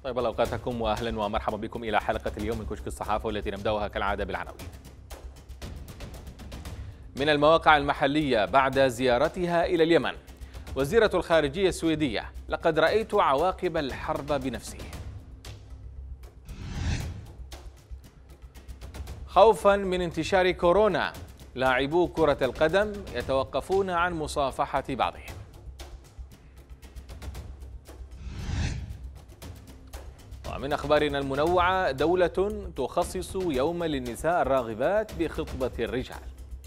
طيب الله اوقاتكم واهلا ومرحبا بكم الى حلقه اليوم من كشك الصحافه والتي نبداها كالعاده بالعناوين. من المواقع المحليه بعد زيارتها الى اليمن، وزيره الخارجيه السويديه: لقد رايت عواقب الحرب بنفسي. خوفا من انتشار كورونا، لاعبو كره القدم يتوقفون عن مصافحه بعضهم. ومن أخبارنا المنوعة: دولة تخصص يوما للنساء الراغبات بخطبة الرجال.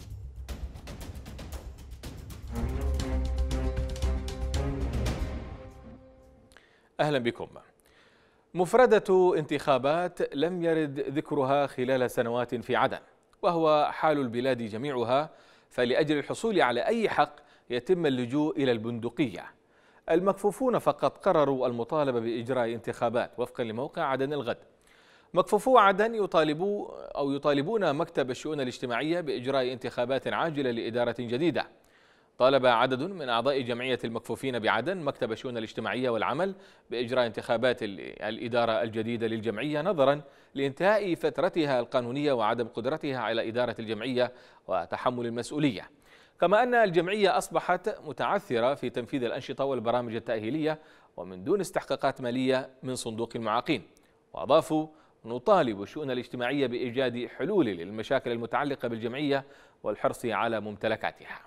أهلا بكم. مفردة انتخابات لم يرد ذكرها خلال سنوات في عدن، وهو حال البلاد جميعها، فلأجل الحصول على أي حق يتم اللجوء إلى البندقية. المكفوفون فقط قرروا المطالبة بإجراء انتخابات وفقا لموقع عدن الغد. مكفوفو عدن يطالبون مكتب الشؤون الاجتماعية بإجراء انتخابات عاجلة لإدارة جديدة. طالب عدد من أعضاء جمعية المكفوفين بعدن مكتب الشؤون الاجتماعية والعمل بإجراء انتخابات الإدارة الجديدة للجمعية نظرا لانتهاء فترتها القانونية وعدم قدرتها على إدارة الجمعية وتحمل المسؤولية. كما أن الجمعية أصبحت متعثرة في تنفيذ الأنشطة والبرامج التأهيلية ومن دون استحقاقات مالية من صندوق المعاقين. وأضافوا: نطالب الشؤون الاجتماعية بإيجاد حلول للمشاكل المتعلقة بالجمعية والحرص على ممتلكاتها.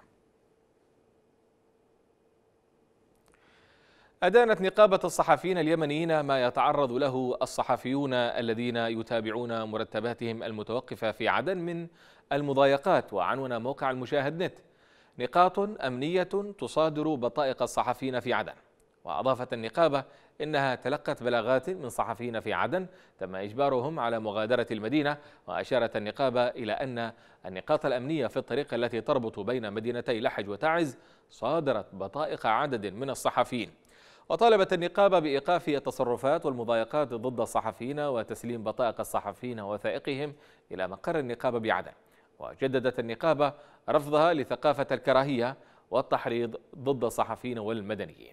أدانت نقابة الصحفيين اليمنيين ما يتعرض له الصحفيون الذين يتابعون مرتباتهم المتوقفة في عدن من المضايقات. وعنون موقع المشاهد نت: نقاط أمنية تصادر بطائق الصحفيين في عدن. وأضافت النقابة إنها تلقت بلاغات من صحفيين في عدن تم إجبارهم على مغادرة المدينة. وأشارت النقابة إلى أن النقاط الأمنية في الطريق التي تربط بين مدينتي لحج وتعز صادرت بطائق عدد من الصحفيين. وطالبت النقابة بإيقاف التصرفات والمضايقات ضد الصحفيين وتسليم بطائق الصحفيين ووثائقهم إلى مقر النقابة بعدن. وجددت النقابة رفضها لثقافة الكراهية والتحريض ضد الصحفيين والمدنيين.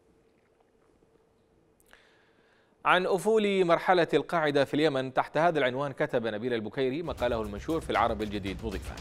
عن أفول مرحلة القاعدة في اليمن تحت هذا العنوان كتب نبيل البكيري مقاله المنشور في العرب الجديد مضيفا: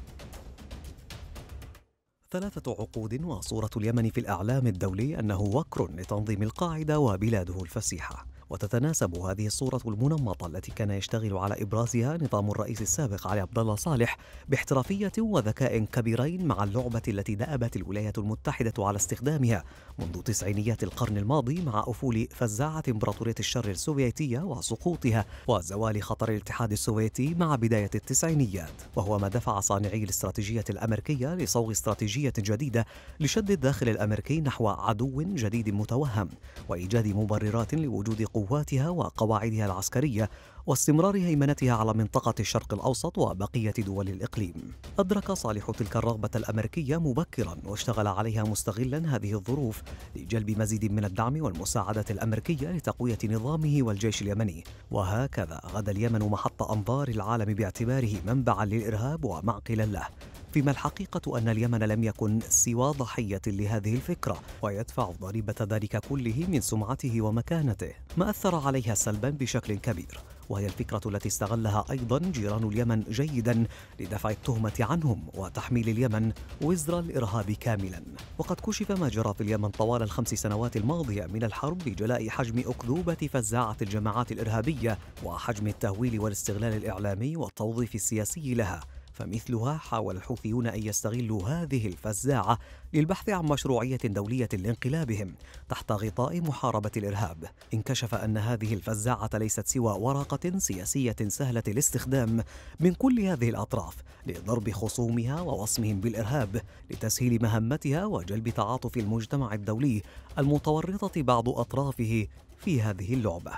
3 عقود وصورة اليمن في الإعلام الدولي أنه وكر لتنظيم القاعدة وبلاده الفسيحة. وتتناسب هذه الصورة المنمطة التي كان يشتغل على إبرازها نظام الرئيس السابق علي عبد الله صالح باحترافية وذكاء كبيرين مع اللعبة التي دأبت الولايات المتحدة على استخدامها منذ تسعينيات القرن الماضي مع أفول فزاعة إمبراطورية الشر السوفيتية وسقوطها وزوال خطر الاتحاد السوفيتي مع بداية التسعينيات، وهو ما دفع صانعي الاستراتيجية الأمريكية لصوغ استراتيجية جديدة لشد الداخل الأمريكي نحو عدو جديد متوهم وإيجاد مبررات لوجود قواتها وقواعدها العسكرية واستمرار هيمنتها على منطقة الشرق الأوسط وبقية دول الإقليم. أدرك صالح تلك الرغبة الأمريكية مبكرا واشتغل عليها مستغلا هذه الظروف لجلب مزيد من الدعم والمساعدة الأمريكية لتقوية نظامه والجيش اليمني. وهكذا غدا اليمن محط أنظار العالم باعتباره منبعا للإرهاب ومعقلا له، فيما الحقيقة أن اليمن لم يكن سوى ضحية لهذه الفكرة ويدفع ضريبة ذلك كله من سمعته ومكانته، ما أثر عليها سلبا بشكل كبير، وهي الفكرة التي استغلها أيضا جيران اليمن جيدا لدفع التهمة عنهم وتحميل اليمن وزر الإرهاب كاملا. وقد كشف ما جرى في اليمن طوال ال5 سنوات الماضية من الحرب بجلاء حجم أكذوبة فزاعة الجماعات الإرهابية وحجم التهويل والاستغلال الإعلامي والتوظيف السياسي لها. فمثلها حاول الحوثيون أن يستغلوا هذه الفزاعة للبحث عن مشروعية دولية لانقلابهم تحت غطاء محاربة الإرهاب. انكشف أن هذه الفزاعة ليست سوى ورقة سياسية سهلة الاستخدام من كل هذه الأطراف لضرب خصومها ووصمهم بالإرهاب لتسهيل مهمتها وجلب تعاطف المجتمع الدولي المتورطة بعض أطرافه في هذه اللعبة.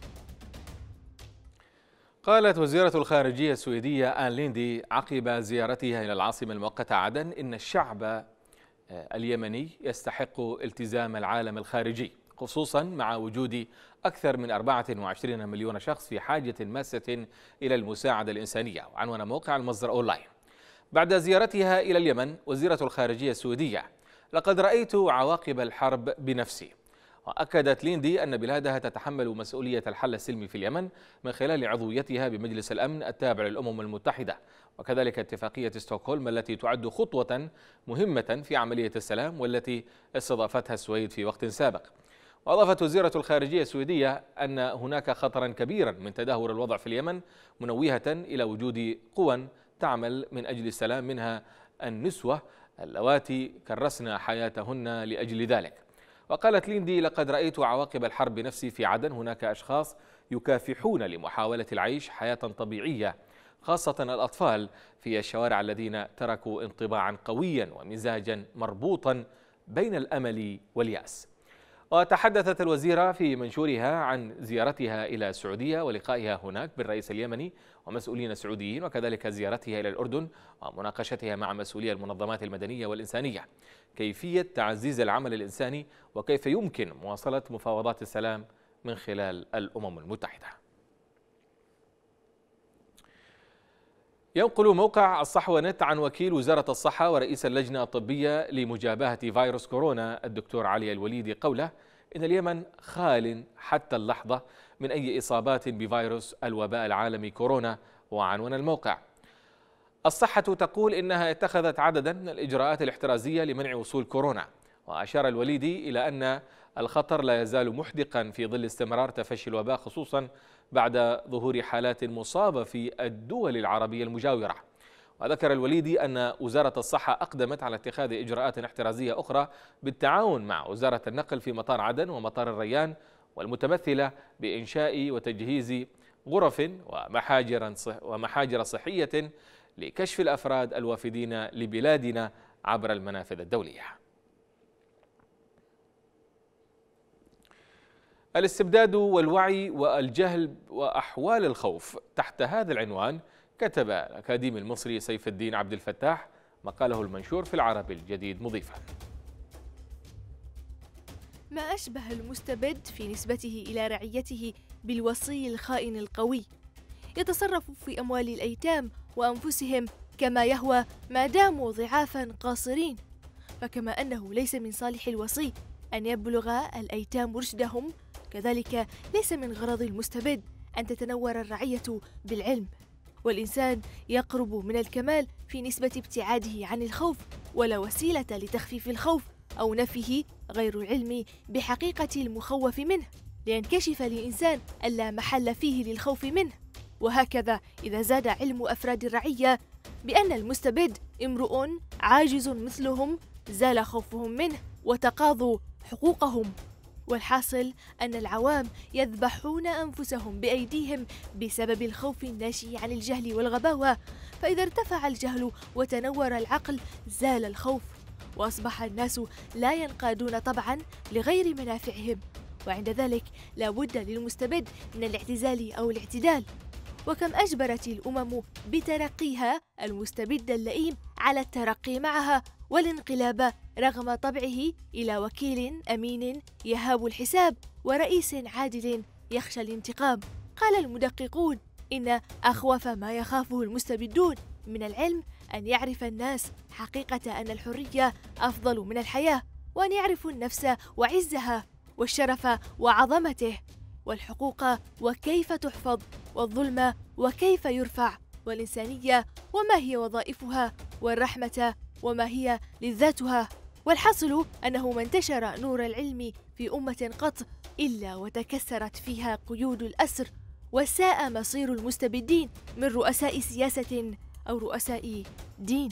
قالت وزيرة الخارجية السويدية آن ليندي عقب زيارتها إلى العاصمة المؤقتة عدن إن الشعب اليمني يستحق التزام العالم الخارجي، خصوصا مع وجود أكثر من 24 مليون شخص في حاجة ماسة إلى المساعدة الإنسانية. وعنوان موقع المصدر أونلاين: بعد زيارتها إلى اليمن وزيرة الخارجية السويدية: لقد رأيت عواقب الحرب بنفسي. وأكدت ليندي أن بلادها تتحمل مسؤولية الحل السلمي في اليمن من خلال عضويتها بمجلس الأمن التابع للأمم المتحدة، وكذلك اتفاقية ستوكهولم التي تعد خطوة مهمة في عملية السلام والتي استضافتها السويد في وقت سابق. وأضافت وزيرة الخارجية السويدية أن هناك خطرا كبيرا من تدهور الوضع في اليمن، منوهة إلى وجود قوى تعمل من أجل السلام منها النسوة اللواتي كرسن حياتهن لأجل ذلك. وقالت ليندي: لقد رأيت عواقب الحرب بنفسي في عدن، هناك أشخاص يكافحون لمحاولة العيش حياة طبيعية، خاصة الأطفال في الشوارع الذين تركوا انطباعا قويا ومزاجا مربوطا بين الأمل واليأس. وتحدثت الوزيرة في منشورها عن زيارتها إلى السعودية ولقائها هناك بالرئيس اليمني ومسؤولين سعوديين، وكذلك زيارتها إلى الأردن ومناقشتها مع مسؤولي المنظمات المدنية والإنسانية كيفية تعزيز العمل الإنساني وكيف يمكن مواصلة مفاوضات السلام من خلال الأمم المتحدة. ينقل موقع الصحوة نت عن وكيل وزارة الصحة ورئيس اللجنة الطبية لمجابهة فيروس كورونا الدكتور علي الوليدي قوله إن اليمن خال حتى اللحظة من أي إصابات بفيروس الوباء العالمي كورونا. وعنوان الموقع: الصحة تقول إنها اتخذت عددا من الإجراءات الاحترازية لمنع وصول كورونا. وأشار الوليدي إلى أن الخطر لا يزال محدقا في ظل استمرار تفشي الوباء، خصوصا بعد ظهور حالات مصابة في الدول العربية المجاورة. وذكر الوليدي أن وزارة الصحة أقدمت على اتخاذ إجراءات احترازية أخرى بالتعاون مع وزارة النقل في مطار عدن ومطار الريان، والمتمثلة بإنشاء وتجهيز غرف ومحاجر صحية لكشف الأفراد الوافدين لبلادنا عبر المنافذ الدولية. الاستبداد والوعي والجهل وأحوال الخوف. تحت هذا العنوان كتب الأكاديمي المصري سيف الدين عبد الفتاح مقاله المنشور في العربي الجديد مضيفا: ما أشبه المستبد في نسبته إلى رعيته بالوصي الخائن القوي، يتصرف في أموال الأيتام وأنفسهم كما يهوى ما داموا ضعافا قاصرين. فكما أنه ليس من صالح الوصي أن يبلغ الأيتام رشدهم، كذلك ليس من غرض المستبد أن تتنور الرعية بالعلم. والإنسان يقرب من الكمال في نسبة ابتعاده عن الخوف، ولا وسيلة لتخفيف الخوف أو نفيه غير العلم بحقيقة المخوف منه، لينكشف للإنسان ألا محل فيه للخوف منه. وهكذا إذا زاد علم أفراد الرعية بأن المستبد امرؤ عاجز مثلهم، زال خوفهم منه وتقاضوا حقوقهم. والحاصل أن العوام يذبحون أنفسهم بأيديهم بسبب الخوف الناشئ عن الجهل والغباوة، فإذا ارتفع الجهل وتنور العقل زال الخوف، وأصبح الناس لا ينقادون طبعا لغير منافعهم، وعند ذلك لا بد للمستبد من الاعتزال أو الاعتدال. وكم أجبرت الأمم بترقيها المستبد اللئيم على الترقي معها والانقلاب رغم طبعه إلى وكيل أمين يهاب الحساب ورئيس عادل يخشى الانتقام. قال المدققون إن أخوف ما يخافه المستبدون من العلم أن يعرف الناس حقيقة أن الحرية أفضل من الحياة، وأن يعرفوا النفس وعزها والشرف وعظمته، والحقوق وكيف تحفظ، والظلم وكيف يرفع، والإنسانية وما هي وظائفها، والرحمة وما هي لذاتها. والحاصل أنه ما انتشر نور العلم في أمة قط إلا وتكسرت فيها قيود الأسر، وساء مصير المستبدين من رؤساء سياسة أو رؤساء دين.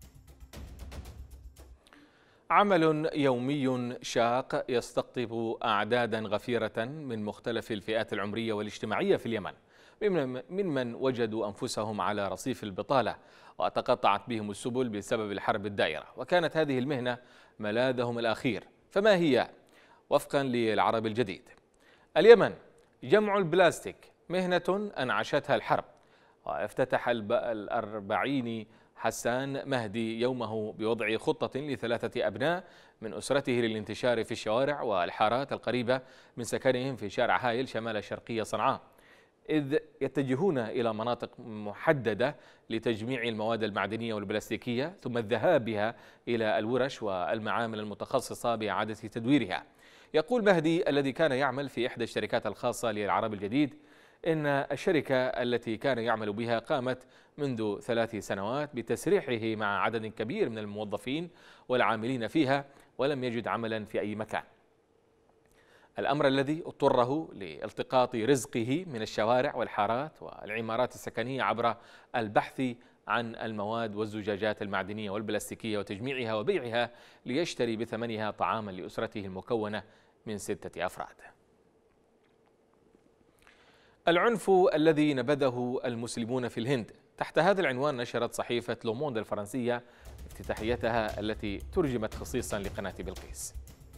عمل يومي شاق يستقطب أعدادا غفيرة من مختلف الفئات العمرية والاجتماعية في اليمن، ممن وجدوا أنفسهم على رصيف البطالة وتقطعت بهم السبل بسبب الحرب الدائرة، وكانت هذه المهنة ملاذهم الأخير. فما هي؟ وفقا للعرب الجديد: اليمن جمع البلاستيك، مهنة أنعشتها الحرب. وافتتح الأربعيني حسان مهدي يومه بوضع خطة ل3 أبناء من أسرته للانتشار في الشوارع والحارات القريبة من سكنهم في شارع هايل شمال شرقي صنعاء، إذ يتجهون إلى مناطق محددة لتجميع المواد المعدنية والبلاستيكية ثم الذهاب بها إلى الورش والمعامل المتخصصة بإعادة تدويرها. يقول مهدي الذي كان يعمل في إحدى الشركات الخاصة للعرب الجديد إن الشركة التي كان يعمل بها قامت منذ 3 سنوات بتسريحه مع عدد كبير من الموظفين والعاملين فيها، ولم يجد عملا في أي مكان، الأمر الذي اضطره لالتقاط رزقه من الشوارع والحارات والعمارات السكنية عبر البحث عن المواد والزجاجات المعدنية والبلاستيكية وتجميعها وبيعها ليشتري بثمنها طعاما لأسرته المكونة من 6 أفراد. العنف الذي نبذه المسلمون في الهند. تحت هذا العنوان نشرت صحيفة لوموند الفرنسية افتتاحيتها التي ترجمت خصيصا لقناة بلقيس.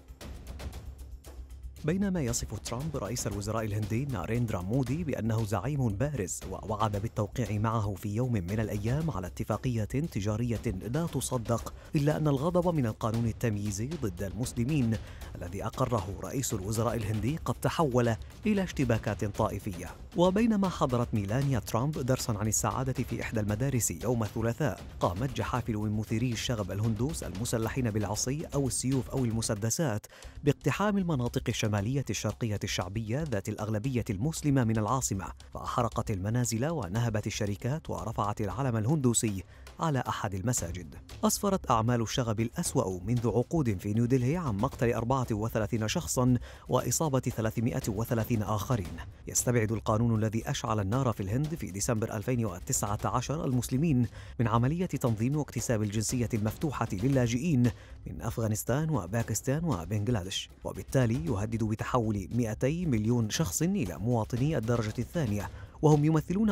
بينما يصف ترامب رئيس الوزراء الهندي ناريندرا مودي بأنه زعيم بارز ووعد بالتوقيع معه في يوم من الأيام على اتفاقية تجارية لا تصدق، إلا أن الغضب من القانون التمييزي ضد المسلمين الذي أقره رئيس الوزراء الهندي قد تحول إلى اشتباكات طائفية. وبينما حضرت ميلانيا ترامب درسا عن السعادة في إحدى المدارس يوم الثلاثاء، قامت جحافل من مثيري الشغب الهندوس المسلحين بالعصي أو السيوف أو المسدسات باقتحام المناطق الشمالية الشرقية الشعبية ذات الأغلبية المسلمة من العاصمة، فأحرقت المنازل ونهبت الشركات ورفعت العلم الهندوسي على أحد المساجد. أسفرت أعمال الشغب الأسوأ منذ عقود في نيودلهي عن مقتل 34 شخصاً وإصابة 330 آخرين. يستبعد القانون الذي أشعل النار في الهند في ديسمبر 2019 المسلمين من عملية تنظيم واكتساب الجنسية المفتوحة للاجئين من أفغانستان وباكستان وبنغلاديش، وبالتالي يهدد بتحول 200 مليون شخص إلى مواطني الدرجة الثانية، وهم يمثلون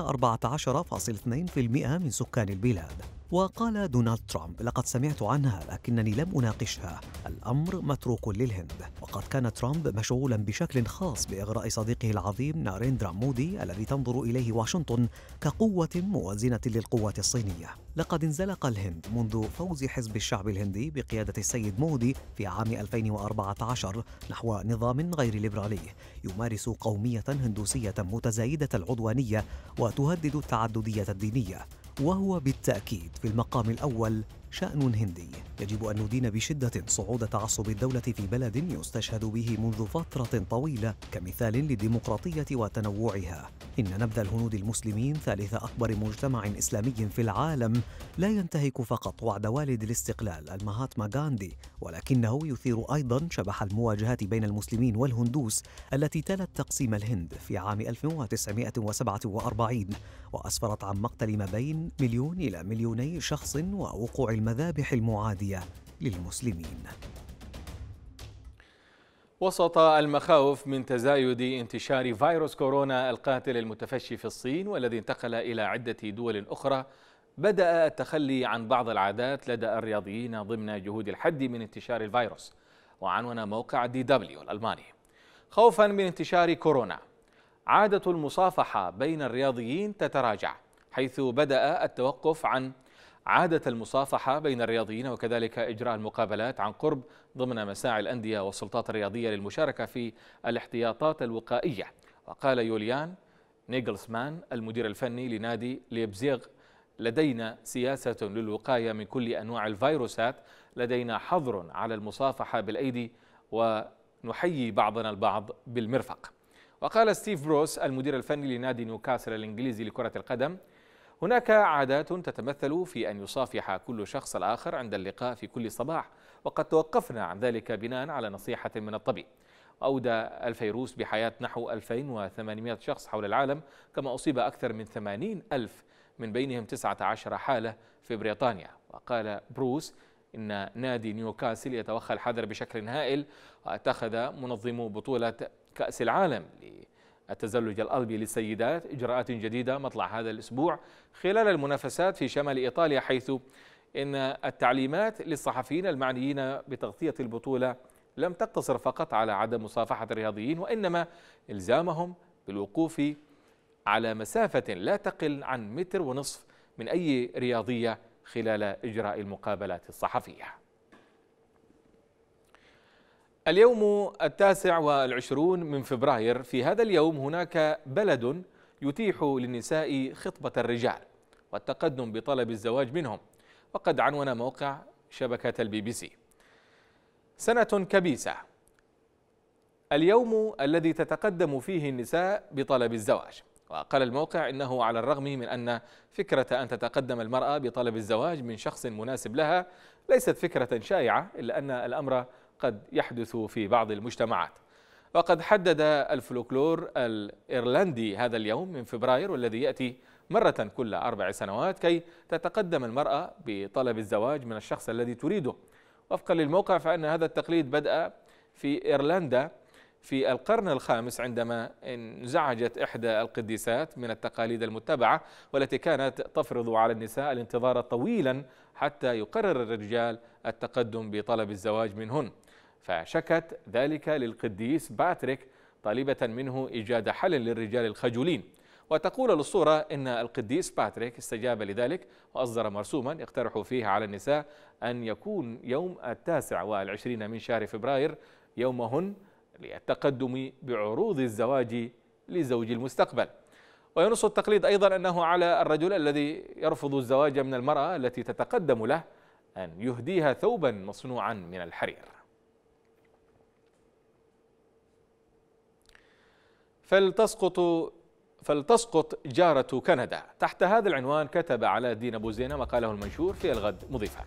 14.2% من سكان البلاد. وقال دونالد ترامب: لقد سمعت عنها لكنني لم أناقشها، الأمر متروك للهند. وقد كان ترامب مشغولا بشكل خاص بإغراء صديقه العظيم ناريندرا مودي الذي تنظر إليه واشنطن كقوة موازنة للقوة الصينية. لقد انزلق الهند منذ فوز حزب الشعب الهندي بقيادة السيد مودي في عام 2014 نحو نظام غير ليبرالي يمارس قومية هندوسية متزايدة العدوانية وتهدد التعددية الدينية، وهو بالتأكيد في المقام الأول شأن هندي. يجب أن ندين بشدة صعود تعصب الدولة في بلد يستشهد به منذ فترة طويلة كمثال للديمقراطية وتنوعها. إن نبذ الهنود المسلمين ثالث أكبر مجتمع إسلامي في العالم لا ينتهك فقط وعد والد الاستقلال المهاتما غاندي، ولكنه يثير أيضا شبح المواجهات بين المسلمين والهندوس التي تلت تقسيم الهند في عام 1947 وأسفرت عن مقتل ما بين 1,000,000 إلى 2,000,000 شخص ووقوع المذابح المعادية للمسلمين. وسط المخاوف من تزايد انتشار فيروس كورونا القاتل المتفشي في الصين والذي انتقل إلى عدة دول أخرى، بدأ التخلي عن بعض العادات لدى الرياضيين ضمن جهود الحد من انتشار الفيروس. وعنون موقع DW الألماني: خوفا من انتشار كورونا، عادة المصافحة بين الرياضيين تتراجع، حيث بدأ التوقف عن عادة المصافحة بين الرياضيين وكذلك إجراء المقابلات عن قرب ضمن مساعي الأندية والسلطات الرياضية للمشاركة في الاحتياطات الوقائية. وقال يوليان نيغلسمان المدير الفني لنادي ليبزيغ: لدينا سياسة للوقاية من كل أنواع الفيروسات، لدينا حظر على المصافحة بالأيدي ونحيي بعضنا البعض بالمرفق. وقال ستيف بروس المدير الفني لنادي نيوكاسل الإنجليزي لكرة القدم: هناك عادات تتمثل في أن يصافح كل شخص الآخر عند اللقاء في كل صباح، وقد توقفنا عن ذلك بناء على نصيحة من الطبيب. وأودى الفيروس بحياة نحو 2800 شخص حول العالم، كما أصيب أكثر من 80,000 من بينهم 19 حالة في بريطانيا. وقال بروس إن نادي نيوكاسل يتوخى الحذر بشكل هائل، واتخذ منظمو بطولة كأس العالم التزلج القلبي للسيدات إجراءات جديدة مطلع هذا الأسبوع خلال المنافسات في شمال إيطاليا، حيث إن التعليمات للصحفيين المعنيين بتغطية البطولة لم تقتصر فقط على عدم مصافحة الرياضيين، وإنما إلزامهم بالوقوف على مسافة لا تقل عن 1.5 متر من أي رياضية خلال إجراء المقابلات الصحفية. اليوم 29 من فبراير، في هذا اليوم هناك بلد يتيح للنساء خطبة الرجال والتقدم بطلب الزواج منهم، وقد عنون موقع شبكة الBBC: سنة كبيسة اليوم الذي تتقدم فيه النساء بطلب الزواج. وقال الموقع إنه على الرغم من أن فكرة أن تتقدم المرأة بطلب الزواج من شخص مناسب لها ليست فكرة شائعة، إلا أن الأمر قد يحدث في بعض المجتمعات. وقد حدد الفلكلور الإيرلندي هذا اليوم من فبراير، والذي يأتي مرة كل 4 سنوات، كي تتقدم المرأة بطلب الزواج من الشخص الذي تريده. وفقا للموقع فإن هذا التقليد بدأ في إيرلندا في القرن الخامس، عندما انزعجت إحدى القديسات من التقاليد المتبعة، والتي كانت تفرض على النساء الانتظار طويلا حتى يقرر الرجال التقدم بطلب الزواج منهن، فشكت ذلك للقديس باتريك طالبة منه إيجاد حل للرجال الخجولين. وتقول الأسطورة إن القديس باتريك استجاب لذلك وأصدر مرسوما يقترح فيه على النساء أن يكون يوم 29 من شهر فبراير يومهن للتقدم بعروض الزواج لزوج المستقبل. وينص التقليد أيضا أنه على الرجل الذي يرفض الزواج من المرأة التي تتقدم له أن يهديها ثوبا مصنوعا من الحرير. فلتسقط جارة كندا. تحت هذا العنوان كتب علاء الدين أبو زينة مقاله المنشور في الغد مضيفا: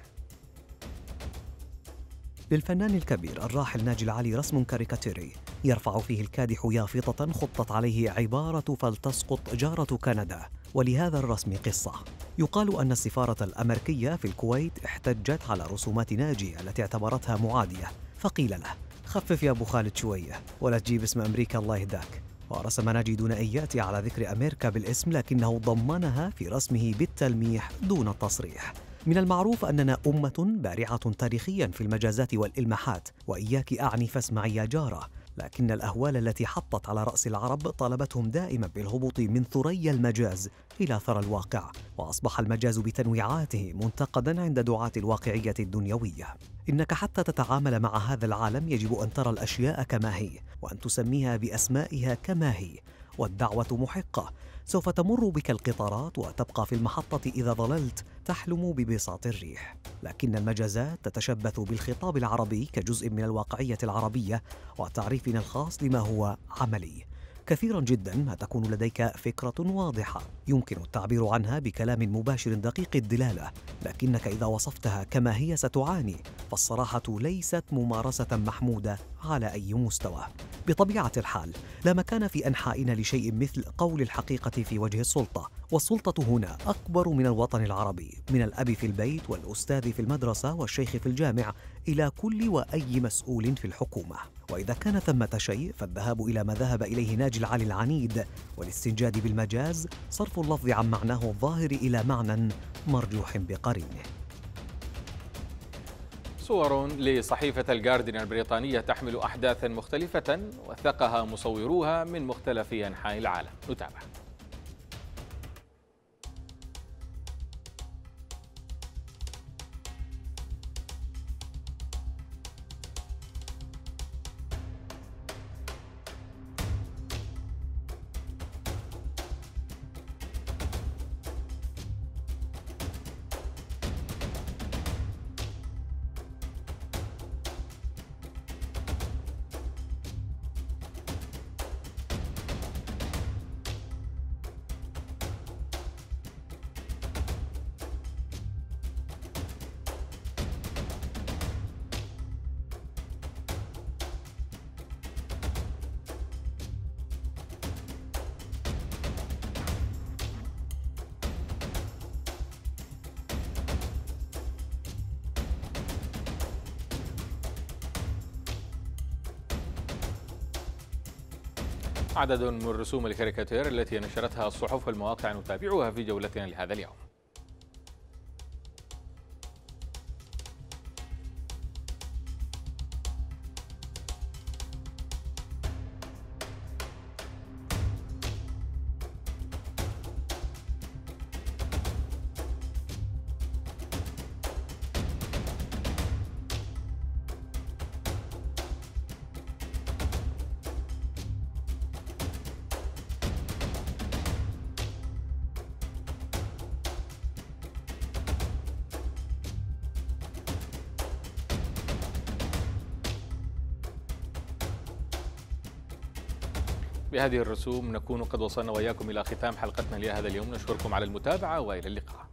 للفنان الكبير الراحل ناجي العلي رسم كاريكاتيري يرفع فيه الكادح يافطة خطت عليه عبارة فلتسقط جارة كندا، ولهذا الرسم قصة. يقال أن السفارة الأمريكية في الكويت احتجت على رسومات ناجي التي اعتبرتها معادية، فقيل له: خفف يا أبو خالد شوية ولا تجيب اسم أمريكا الله يهداك. ورسم ناجي دون أن يأتي على ذكر أمريكا بالاسم، لكنه ضمنها في رسمه بالتلميح دون التصريح. من المعروف أننا أمة بارعة تاريخيا في المجازات والإلماحات، وإياك أعني فاسمعي يا جارة، لكن الأهوال التي حطت على رأس العرب طالبتهم دائما بالهبوط من ثريا المجاز إلى ثرى الواقع، وأصبح المجاز بتنويعاته منتقدا عند دعاة الواقعية الدنيوية. إنك حتى تتعامل مع هذا العالم يجب أن ترى الأشياء كما هي، وأن تسميها بأسمائها كما هي، والدعوة محقة. سوف تمر بك القطارات وتبقى في المحطة إذا ظللت تحلم ببساط الريح، لكن المجازات تتشبث بالخطاب العربي كجزء من الواقعية العربية وتعريفنا الخاص لما هو عملي. كثيرا جدا ما تكون لديك فكرة واضحة يمكن التعبير عنها بكلام مباشر دقيق الدلالة، لكنك إذا وصفتها كما هي ستعاني، فالصراحة ليست ممارسة محمودة على أي مستوى. بطبيعة الحال لا مكان في أنحائنا لشيء مثل قول الحقيقة في وجه السلطة، والسلطة هنا أكبر من الوطن العربي، من الأب في البيت والأستاذ في المدرسة والشيخ في الجامع إلى كل وأي مسؤول في الحكومة. وإذا كان ثمة شيء فالذهاب إلى ما ذهب إليه ناجي العلي العنيد والاستنجاد بالمجاز، صرف اللفظ عن معناه الظاهر إلى معنى مرجوح بقرينه. صور لصحيفة الجارديان البريطانية تحمل أحداثا مختلفة وثقها مصوروها من مختلف أنحاء العالم. نتابع. عدد من رسوم الكاريكاتير التي نشرتها الصحف والمواقع نتابعها في جولتنا لهذا اليوم. بهذه الرسوم نكون قد وصلنا وإياكم إلى ختام حلقتنا لهذا اليوم. نشكركم على المتابعة وإلى اللقاء.